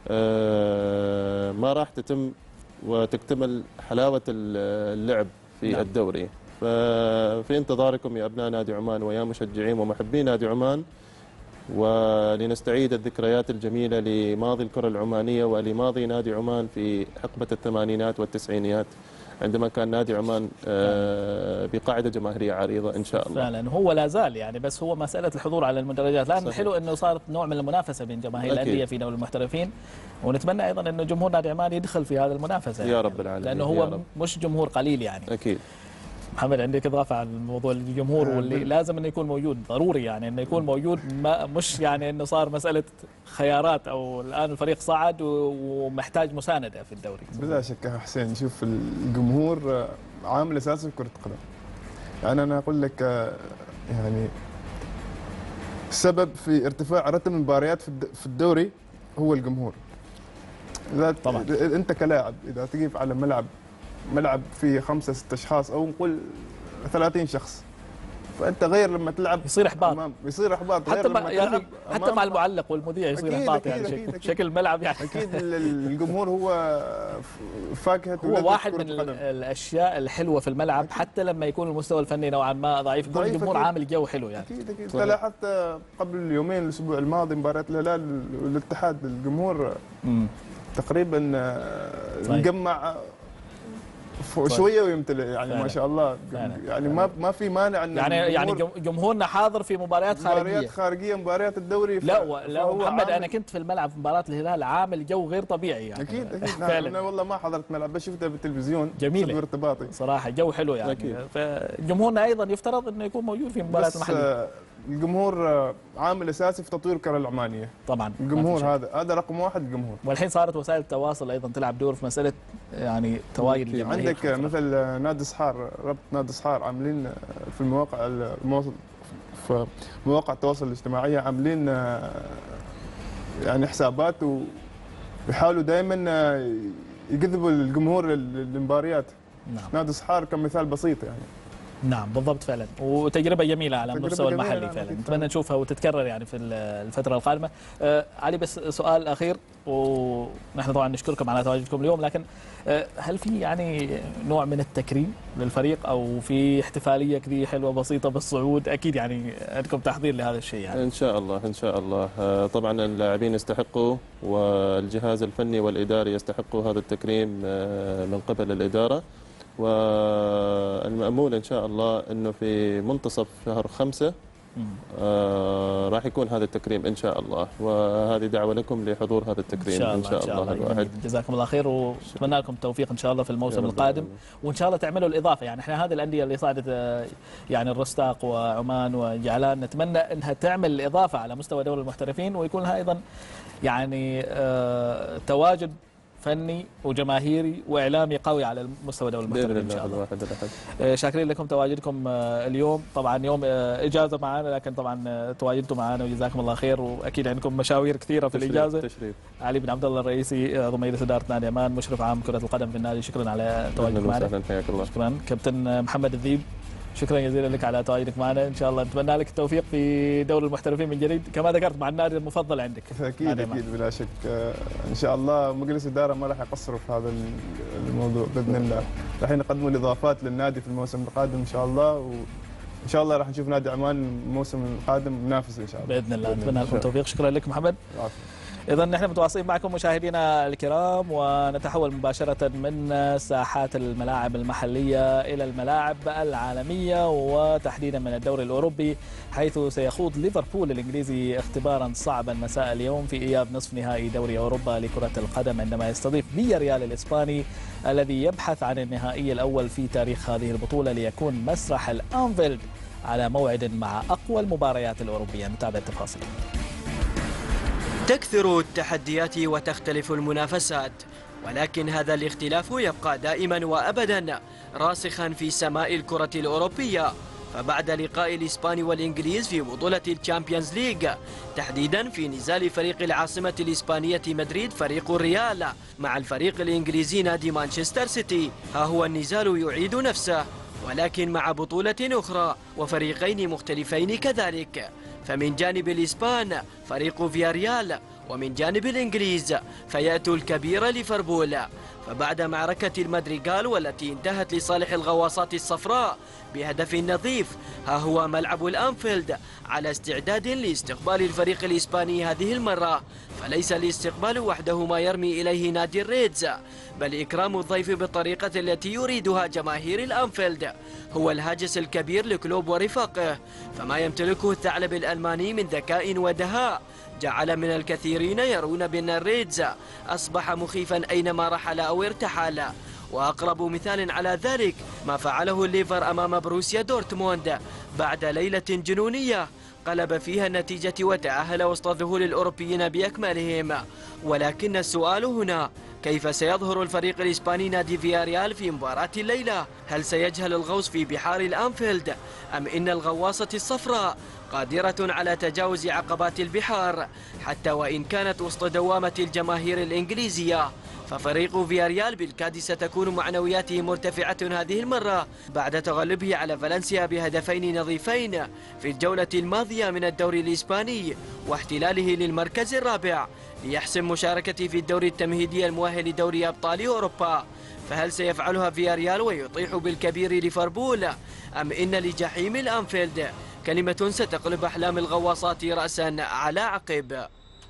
ما راح تتم وتكتمل حلاوة اللعب في نعم. الدوري. ففي انتظاركم يا أبناء نادي عمان ويا مشجعين ومحبي نادي عمان ولنستعيد الذكريات الجميلة لماضي الكرة العمانية ولماضي نادي عمان في حقبة الثمانينات والتسعينيات عندما كان نادي عمان بقاعدة جماهيرية عريضة إن شاء الله. فعلا هو لا زال يعني بس هو مسألة الحضور على المدرجات. لكن الحلو أنه صارت نوع من المنافسة بين جماهير الأندية في دوري المحترفين ونتمنى أيضا أنه جمهور نادي عمان يدخل في هذا المنافسة يا يعني رب العالمين لأنه هو مش جمهور قليل يعني. أكيد. محمد عندك إضافة عن موضوع الجمهور واللي لازم انه يكون موجود ضروري يعني انه يكون موجود ما مش يعني انه صار مسألة خيارات او الان الفريق صعد ومحتاج مساندة في الدوري. بلا شك يا حسين شوف الجمهور عامل اساسي في كرة القدم. يعني انا اقول لك يعني السبب في ارتفاع رتم المباريات في الدوري هو الجمهور. طبعا انت كلاعب اذا تقف على ملعب ملعب فيه خمسة ستة أشخاص أو نقول ثلاثين شخص فأنت غير لما تلعب يصير إحباط يصير إحباط حتى مع يعني حتى مع المعلق والمذيع يصير إحباط يعني أكيد شكل, أكيد شكل الملعب يعني أكيد الجمهور هو فاكهة هو واحد من الأشياء الحلوة في الملعب حتى لما يكون المستوى الفني نوعا ما ضعيف يكون الجمهور عامل جو حلو يعني. أكيد أكيد تلا حتى قبل يومين الأسبوع الماضي مباراة الهلال والاتحاد الجمهور مم. تقريبا نجمع شويه ويمتلئ يعني فعلا. ما شاء الله فعلا. يعني ما ما في مانع ان يعني يعني جمهورنا حاضر في مباريات خارجيه مباريات خارجيه مباريات الدوري لا و... لا محمد انا كنت في الملعب في مباراه الهلال عامل جو غير طبيعي يعني اكيد اكيد انا والله ما حضرت ملعب بس شفتها بالتلفزيون جميل ارتباطي صراحه جو حلو يعني أكيد. فجمهورنا ايضا يفترض انه يكون موجود في مباريات المحليه. الجمهور عامل اساسي في تطوير الكره العمانيه طبعا الجمهور هذا هذا رقم واحد الجمهور. والحين صارت وسائل التواصل ايضا تلعب دور في مساله يعني توايد الجماهير. عندك مثل نادي صحار ربط نادي صحار عاملين في المواقع المواصل في مواقع التواصل الاجتماعي عاملين يعني حسابات ويحاولوا دائما يجذبوا الجمهور للمباريات. نعم. نادي صحار كمثال بسيط يعني. نعم بالضبط فعلا وتجربة جميلة على المستوى المحلي فعلا نتمنى نشوفها وتتكرر يعني في الفترة القادمة. آه علي بس سؤال أخير ونحن طبعا نشكركم على تواجدكم اليوم لكن آه هل في يعني نوع من التكريم للفريق أو في احتفالية كذي حلوة بسيطة بالصعود أكيد يعني عندكم تحضير لهذا الشيء يعني. إن شاء الله إن شاء الله آه طبعا اللاعبين يستحقوا والجهاز الفني والإداري يستحقوا هذا التكريم آه من قبل الإدارة والمأمول إن شاء الله أنه في منتصف شهر خمسة آه راح يكون هذا التكريم إن شاء الله، وهذه دعوة لكم لحضور هذا التكريم إن شاء الله, إن شاء الله, الله الواحد. جزاكم الله خير ونتمنى لكم التوفيق إن شاء الله في الموسم القادم، وإن شاء الله تعملوا الإضافة. يعني إحنا هذه الأندية اللي صعدت يعني الرستاق وعمان وجعلان نتمنى أنها تعمل الإضافة على مستوى دوري المحترفين، ويكون لها أيضا يعني آه تواجد فني وجماهيري واعلامي قوي على مستوى دوري المحترفين ان شاء الله. الله. شاكرين لكم تواجدكم اليوم، طبعا يوم اجازه معنا لكن طبعا تواجدتم معنا وجزاكم الله خير، واكيد عندكم مشاوير كثيره في الاجازه. تشريف. علي بن عبد الله الرئيسي عضو مجلس اداره نادي عمان مشرف عام كره القدم في النادي، شكرا على تواجدك معنا. حياك الله. شكرا كابتن محمد الذيب، شكرا جزيلا لك على تواجدك معنا، ان شاء الله نتمنى لك التوفيق في دوري المحترفين من جديد كما ذكرت مع النادي المفضل عندك. اكيد اكيد بلا شك، ان شاء الله مجلس الاداره ما راح يقصروا في هذا الموضوع باذن الله، راح يقدموا الاضافات للنادي في الموسم القادم ان شاء الله، وان شاء الله راح نشوف نادي عمان الموسم القادم منافس ان شاء الله باذن الله. نتمنى لكم التوفيق، شكرا لك محمد. إذا نحن متواصلين معكم مشاهدينا الكرام، ونتحول مباشرة من ساحات الملاعب المحلية إلى الملاعب العالمية، وتحديدا من الدوري الأوروبي، حيث سيخوض ليفربول الإنجليزي اختبارا صعبا مساء اليوم في إياب نصف نهائي دوري أوروبا لكرة القدم، عندما يستضيف فياريال الإسباني الذي يبحث عن النهائي الأول في تاريخ هذه البطولة، ليكون مسرح الأنفيلد على موعد مع أقوى المباريات الأوروبية. نتابع التفاصيل. تكثر التحديات وتختلف المنافسات، ولكن هذا الاختلاف يبقى دائما وأبدا راسخا في سماء الكرة الأوروبية. فبعد لقاء الإسبان والإنجليز في بطولة الشامبيونز ليج، تحديدا في نزال فريق العاصمة الإسبانية مدريد فريق الريال مع الفريق الإنجليزي نادي مانشستر سيتي، ها هو النزال يعيد نفسه ولكن مع بطولة أخرى وفريقين مختلفين كذلك. فمن جانب الإسبان فريق فياريال، ومن جانب الإنجليز فيأتي الكبير ليفربول. فبعد معركة المدريغال والتي انتهت لصالح الغواصات الصفراء بهدف نظيف، ها هو ملعب الأنفيلد على استعداد لاستقبال الفريق الإسباني هذه المرة. فليس الاستقبال وحده ما يرمي إليه نادي الريدز، بل إكرام الضيف بالطريقة التي يريدها جماهير الأنفيلد هو الهاجس الكبير لكلوب ورفاقه. فما يمتلكه الثعلب الألماني من ذكاء ودهاء جعل من الكثيرين يرون بأن الريدز أصبح مخيفا أينما رحل أو ارتحل. وأقرب مثال على ذلك ما فعله الليفر أمام بروسيا دورتموند بعد ليلة جنونية قلب فيها النتيجة وتأهل وسط ذهول الأوروبيين بأكملهم. ولكن السؤال هنا، كيف سيظهر الفريق الإسباني نادي فياريال في مباراة الليلة؟ هل سيجهل الغوص في بحار الأنفيلد، أم إن الغواصة الصفراء قادرة على تجاوز عقبات البحار حتى وإن كانت وسط دوامة الجماهير الإنجليزية؟ ففريق فياريال بالكاد ستكون معنوياته مرتفعة هذه المرة بعد تغلبه على فالنسيا بهدفين نظيفين في الجولة الماضية من الدوري الإسباني واحتلاله للمركز الرابع ليحسم مشاركته في الدوري التمهيدي المؤهل لدوري أبطال أوروبا. فهل سيفعلها فياريال ويطيح بالكبير ليفربول، أم إن لجحيم الأنفيلد كلمة ستقلب أحلام الغواصات رأسا على عقب؟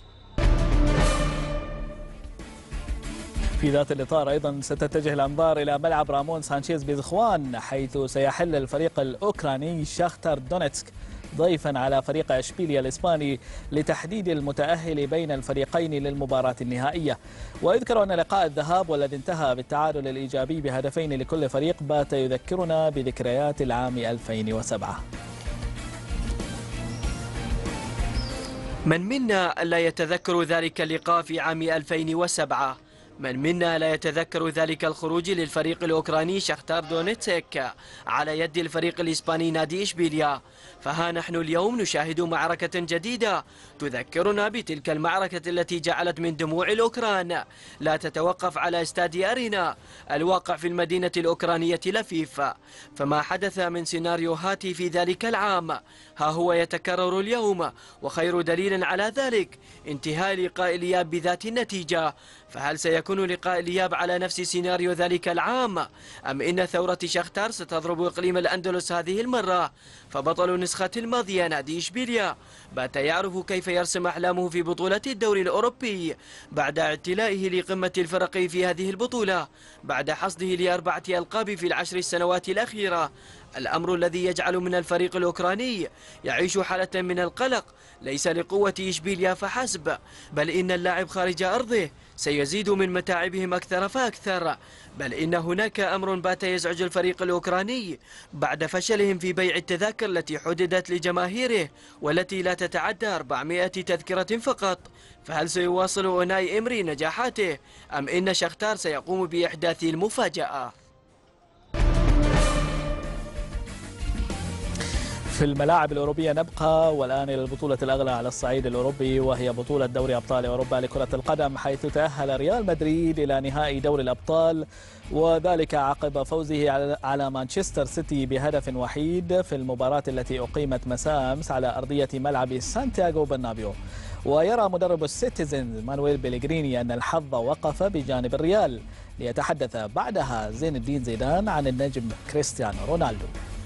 في ذات الإطار أيضا ستتجه الأنظار إلى ملعب رامون سانشيز بزخوان، حيث سيحل الفريق الأوكراني شاختار دونيتسك ضيفا على فريق اشبيليا الإسباني لتحديد المتأهل بين الفريقين للمباراة النهائية. ويذكر أن لقاء الذهاب والذي انتهى بالتعادل الإيجابي بهدفين لكل فريق بات يذكرنا بذكريات العام ألفين وسبعة. من منا لا يتذكر ذلك اللقاء في عام ألفين وسبعة؟ من منا لا يتذكر ذلك الخروج للفريق الأوكراني شاختار دونيتسك على يد الفريق الإسباني نادي إشبيليا؟ فها نحن اليوم نشاهد معركة جديدة تذكرنا بتلك المعركة التي جعلت من دموع الأوكران لا تتوقف على استاد أرينا الواقع في المدينة الأوكرانية لفيف. فما حدث من سيناريوهات في ذلك العام ها هو يتكرر اليوم، وخير دليل على ذلك انتهاء لقاء الإياب بذات النتيجة. فهل سيكون لقاء الإياب على نفس سيناريو ذلك العام، أم إن ثورة شاختار ستضرب إقليم الأندلس هذه المرة؟ فبطل النسخة الماضية نادي إشبيليا بات يعرف كيف يرسم أحلامه في بطولة الدوري الأوروبي بعد اعتلائه لقمة الفرق في هذه البطولة بعد حصده لأربعة ألقاب في العشر السنوات الأخيرة، الأمر الذي يجعل من الفريق الأوكراني يعيش حالة من القلق ليس لقوة إشبيليا فحسب، بل إن اللاعب خارج أرضه سيزيد من متاعبهم أكثر فأكثر. بل إن هناك أمر بات يزعج الفريق الأوكراني بعد فشلهم في بيع التذاكر التي حددت لجماهيره والتي لا تتعدى أربعمائة تذكرة فقط. فهل سيواصل أوناي إمري نجاحاته أم إن شختار سيقوم بإحداث المفاجأة؟ في الملاعب الأوروبية نبقى والآن إلى البطولة الأغلى على الصعيد الأوروبي، وهي بطولة دوري أبطال أوروبا لكرة القدم، حيث تأهل ريال مدريد إلى نهائي دوري الأبطال، وذلك عقب فوزه على مانشستر سيتي بهدف وحيد في المباراة التي أقيمت مساء أمس على أرضية ملعب سانتياغو برنابيو. ويرى مدرب السيتيزنز مانويل بيليغريني أن الحظ وقف بجانب الريال، ليتحدث بعدها زين الدين زيدان عن النجم كريستيانو رونالدو.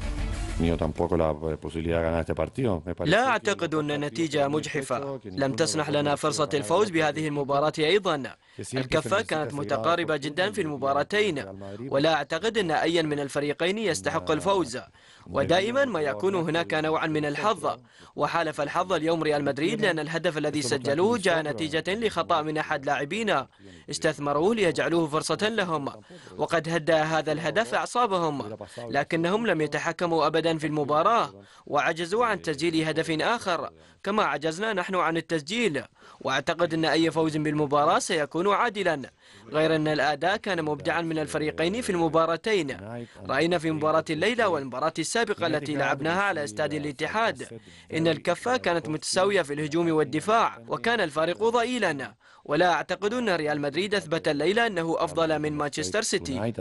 لا أعتقد أن النتيجة مجحفة، لم تسنح لنا فرصة الفوز بهذه المباراة أيضا. الكفة كانت متقاربة جدا في المباراتين، ولا أعتقد أن أي من الفريقين يستحق الفوز، ودائما ما يكون هناك نوعا من الحظ، وحالف الحظ اليوم ريال مدريد لأن الهدف الذي سجلوه جاء نتيجة لخطأ من أحد لاعبينا استثمروه ليجعلوه فرصة لهم، وقد هدأ هذا الهدف أعصابهم، لكنهم لم يتحكموا أبدا في المباراة وعجزوا عن تسجيل هدف آخر كما عجزنا نحن عن التسجيل. وأعتقد أن أي فوز بالمباراة سيكون عادلا، غير أن الأداء كان مبدعا من الفريقين في المباراتين. رأينا في مباراة الليلة والمباراة السابقة التي لعبناها على استاد الاتحاد إن الكفة كانت متساوية في الهجوم والدفاع وكان الفارق ضئيلا، ولا أعتقد أن ريال مدريد أثبت الليلة أنه أفضل من مانشستر سيتي.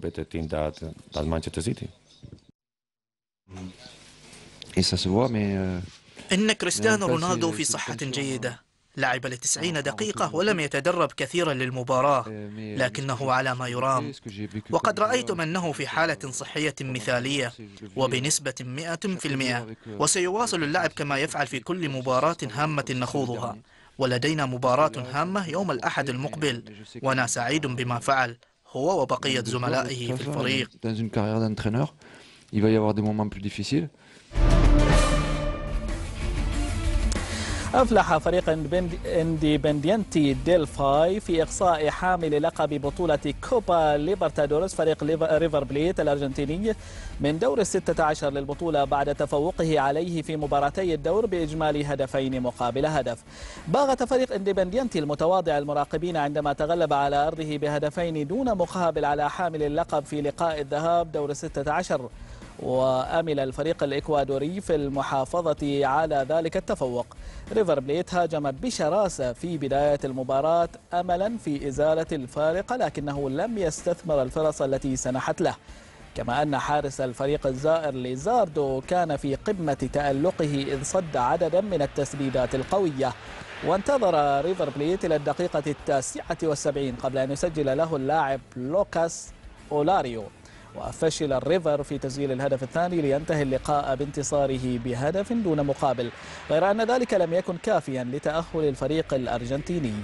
إن كريستيانو رونالدو في صحة جيدة، لعب لتسعين دقيقة ولم يتدرب كثيرا للمباراة، لكنه على ما يرام، وقد رأيتم أنه في حالة صحية مثالية وبنسبة مئة في المئة، وسيواصل اللعب كما يفعل في كل مباراة هامة نخوضها، ولدينا مباراة هامة يوم الأحد المقبل، وأنا سعيد بما فعل هو وبقية زملائه في الفريق. أفلح فريق انديبندينتي ديلفاي في إقصاء حامل لقب بطولة كوبا ليبرتادورس فريق ريفر بليت الأرجنتيني من دور الستة عشر للبطولة بعد تفوقه عليه في مباراتي الدور بإجمالي هدفين مقابل هدف. باغت فريق انديبندينتي المتواضع المراقبين عندما تغلب على أرضه بهدفين دون مقابل على حامل اللقب في لقاء الذهاب دور الستة عشر، وأمل الفريق الإكوادوري في المحافظة على ذلك التفوق. ريفر بليت هاجم بشراسة في بداية المباراة أملا في إزالة الفارق، لكنه لم يستثمر الفرص التي سنحت له، كما أن حارس الفريق الزائر ليزاردو كان في قمة تألقه إذ صد عددا من التسديدات القوية. وانتظر ريفر بليت إلى الدقيقة التاسعة والسبعين قبل أن يسجل له اللاعب لوكاس أولاريو، وفشل الريفر في تسجيل الهدف الثاني لينتهي اللقاء بانتصاره بهدف دون مقابل، غير أن ذلك لم يكن كافيا لتأهل الفريق الأرجنتيني.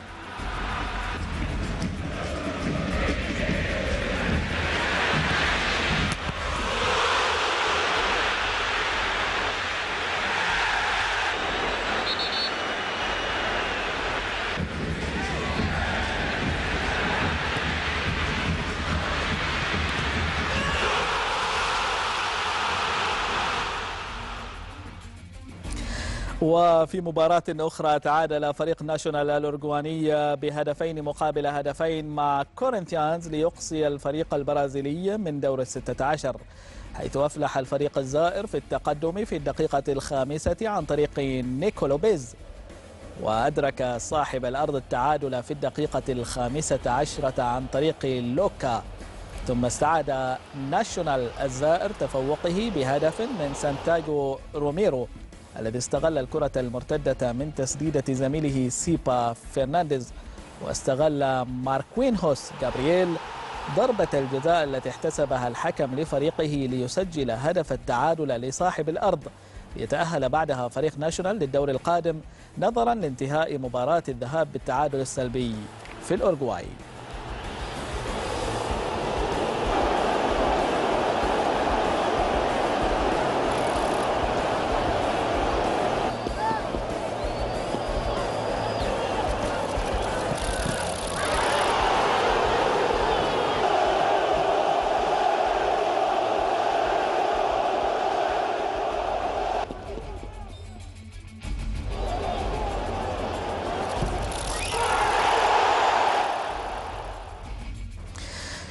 وفي مباراة أخرى تعادل فريق ناشونال الأورجواني بهدفين مقابل هدفين مع كورنثيانز ليقصي الفريق البرازيلي من دور الستة عشر، حيث أفلح الفريق الزائر في التقدم في الدقيقة الخامسة عن طريق نيكولو بيز، وأدرك صاحب الأرض التعادل في الدقيقة الخامسة عشرة عن طريق لوكا، ثم استعاد ناشونال الزائر تفوقه بهدف من سانتاغو روميرو الذي استغل الكرة المرتدة من تسديدة زميله سيبا فرنانديز، واستغل ماركوينهوس جابرييل ضربة الجزاء التي احتسبها الحكم لفريقه ليسجل هدف التعادل لصاحب الأرض، ليتأهل بعدها فريق ناشونال للدور القادم نظرا لانتهاء مباراة الذهاب بالتعادل السلبي في الأورجواي.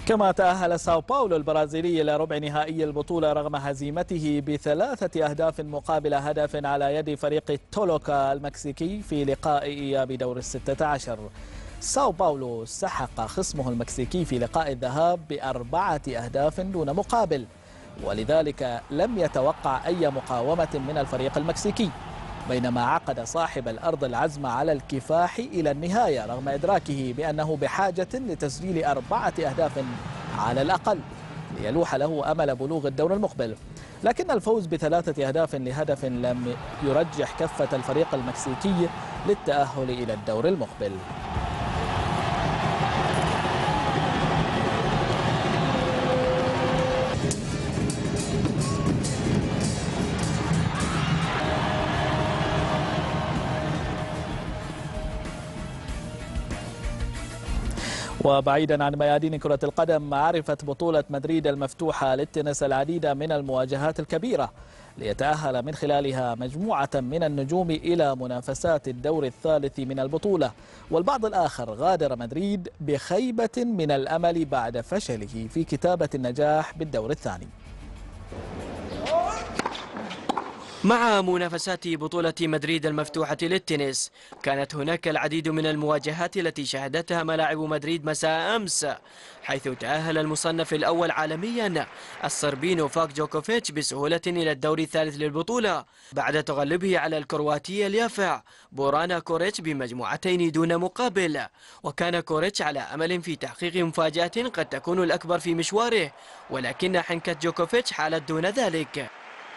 كما تأهل ساو باولو البرازيلي إلى ربع نهائي البطولة رغم هزيمته بثلاثة أهداف مقابل هدف على يد فريق تولوكا المكسيكي في لقاء إياب دور الستة عشر. ساو باولو سحق خصمه المكسيكي في لقاء الذهاب بأربعة أهداف دون مقابل، ولذلك لم يتوقع أي مقاومة من الفريق المكسيكي، بينما عقد صاحب الأرض العزم على الكفاح إلى النهاية رغم إدراكه بأنه بحاجة لتسجيل أربعة أهداف على الأقل ليلوح له أمل بلوغ الدور المقبل. لكن الفوز بثلاثة أهداف لهدف لم يرجح كفة الفريق المكسيكي للتأهل إلى الدور المقبل. وبعيدا عن ميادين كرة القدم، عرفت بطولة مدريد المفتوحة للتنس العديد من المواجهات الكبيرة ليتأهل من خلالها مجموعة من النجوم إلى منافسات الدور الثالث من البطولة، والبعض الآخر غادر مدريد بخيبة من الأمل بعد فشله في كتابة النجاح بالدور الثاني. مع منافسات بطولة مدريد المفتوحة للتنس كانت هناك العديد من المواجهات التي شهدتها ملاعب مدريد مساء أمس، حيث تأهل المصنف الأول عالميا الصربي نوفاك جوكوفيتش بسهولة إلى الدور الثالث للبطولة بعد تغلبه على الكرواتي اليافع بورانا كوريتش بمجموعتين دون مقابل. وكان كوريتش على أمل في تحقيق مفاجأة قد تكون الأكبر في مشواره، ولكن حنكة جوكوفيتش حالت دون ذلك.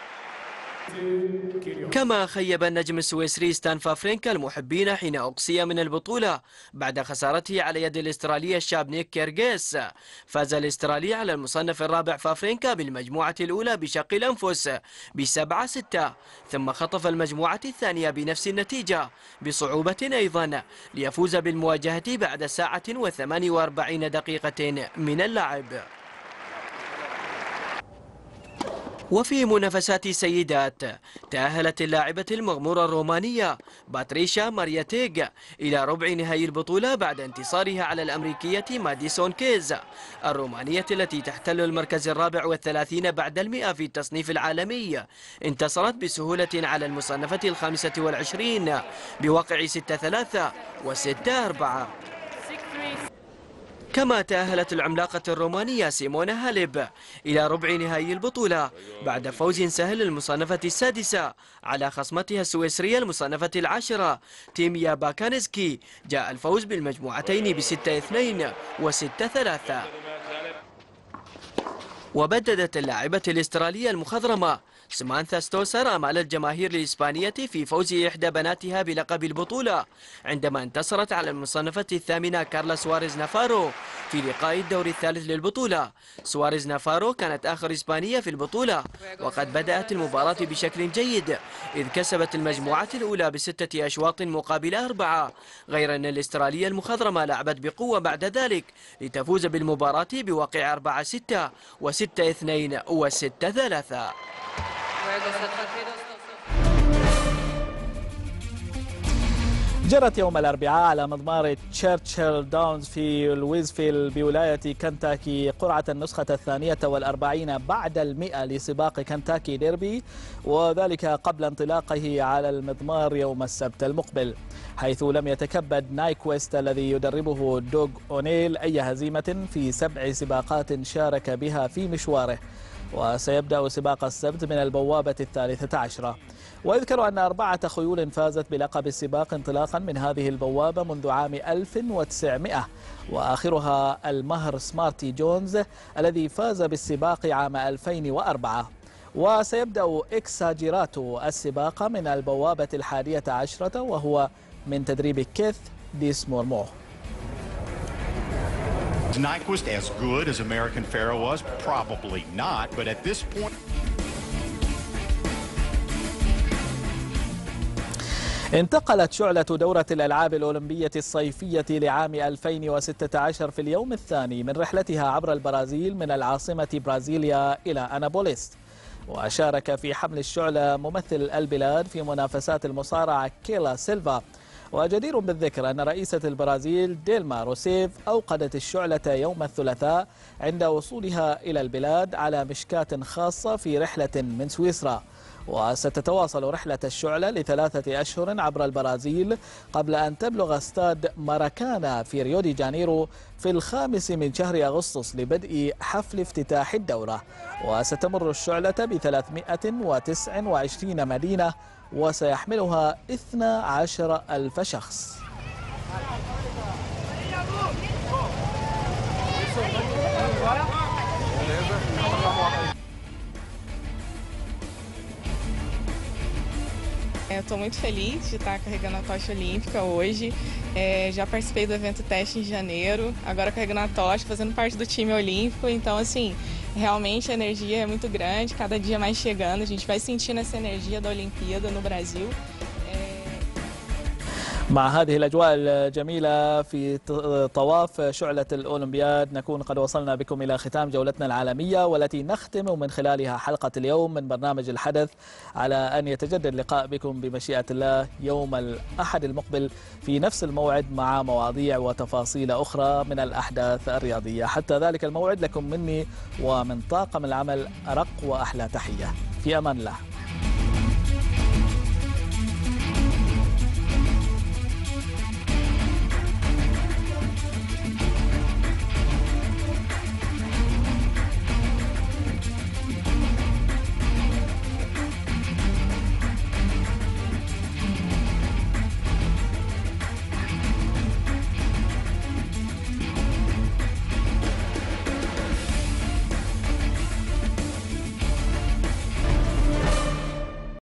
كما خيب النجم السويسري ستان فافرينكا المحبين حين أقصي من البطولة بعد خسارته على يد الاسترالي الشاب نيك كيرغيس. فاز الاسترالي على المصنف الرابع فافرينكا بالمجموعة الأولى بشق الأنفس بسبعة ستة، ثم خطف المجموعة الثانية بنفس النتيجة بصعوبة أيضا ليفوز بالمواجهة بعد ساعة وثمان وأربعين دقيقة من اللعب. وفي منافسات سيدات تأهلت اللاعبة المغمورة الرومانية باتريشا مارياتيغ إلى ربع نهائي البطولة بعد انتصارها على الأمريكية ماديسون كيز الرومانية التي تحتل المركز الرابع والثلاثين بعد المئة في التصنيف العالمي. انتصرت بسهولة على المصنفة الخامسة والعشرين بواقع ستة ثلاثة وستة أربعة. كما تأهلت العملاقة الرومانية سيمونا هاليب إلى ربع نهائي البطولة بعد فوز سهل المصنفة السادسة على خصمتها السويسرية المصنفة العاشرة تيميا باكانسكي. جاء الفوز بالمجموعتين بستة اثنين وستة ثلاثة. وبددت اللاعبة الأسترالية المخضرمة سمانثا ستوسر أمال الجماهير الإسبانية في فوز إحدى بناتها بلقب البطولة عندما انتصرت على المصنفة الثامنة كارلا سواريز نافارو في لقاء الدور الثالث للبطولة. سواريز نافارو كانت آخر إسبانية في البطولة، وقد بدأت المباراة بشكل جيد إذ كسبت المجموعة الأولى بستة أشواط مقابل أربعة، غير أن الأسترالية المخضرمة لعبت بقوة بعد ذلك لتفوز بالمباراة بواقع أربعة ستة وستة اثنين وستة ثلاثة. جرت يوم الأربعاء على مضمار تشرشل داونز في لويزفيل بولاية كنتاكي قرعة النسخة الثانية والأربعين بعد المئة لسباق كنتاكي ديربي، وذلك قبل انطلاقه على المضمار يوم السبت المقبل، حيث لم يتكبد نايكويست الذي يدربه دوغ أونيل أي هزيمة في سبع سباقات شارك بها في مشواره. وسيبدأ سباق السبت من البوابة الثالثة عشرة. ويذكر أن أربعة خيول فازت بلقب السباق انطلاقا من هذه البوابة منذ عام ألف وتسعمئة، وآخرها المهر سمارتي جونز الذي فاز بالسباق عام ألفين وأربعة. وسيبدأ إكساجيراتو السباق من البوابة الحادية عشرة وهو من تدريب كيث ديسمورمو. Is Nyquist as good as American Pharoah was? Probably not, but at this point... انتقلت شعلة دورة الألعاب الأولمبية الصيفية لعام ألفين وستة عشر في اليوم الثاني من رحلتها عبر البرازيل من العاصمة برازيليا إلى أنابوليس. وشارك في حمل الشعلة ممثل البلاد في منافسات المصارعة كيلا سيلفا، وجدير بالذكر أن رئيسة البرازيل ديلما روسيف أوقدت الشعلة يوم الثلاثاء عند وصولها إلى البلاد على مشكاة خاصة في رحلة من سويسرا. وستتواصل رحلة الشعلة لثلاثة أشهر عبر البرازيل قبل أن تبلغ استاد ماراكانا في ريو دي جانيرو في الخامس من شهر أغسطس لبدء حفل افتتاح الدورة. وستمر الشعلة ب ثلاثمائة وتسعة وعشرين مدينة وسيحملها اثني عشر ألف شخص. Estou muito feliz de estar carregando a tocha olímpica hoje. É, já participei do evento teste em janeiro, agora carregando a tocha, fazendo parte do time olímpico. Então, assim, realmente a energia é muito grande, cada dia mais chegando. A gente vai sentindo essa energia da Olimpíada no Brasil. مع هذه الأجواء الجميلة في طواف شعلة الأولمبياد نكون قد وصلنا بكم إلى ختام جولتنا العالمية، والتي نختم من خلالها حلقة اليوم من برنامج الحدث، على أن يتجدد اللقاء بكم بمشيئة الله يوم الأحد المقبل في نفس الموعد مع مواضيع وتفاصيل أخرى من الأحداث الرياضية. حتى ذلك الموعد لكم مني ومن طاقم العمل أرق وأحلى تحية. في أمان الله.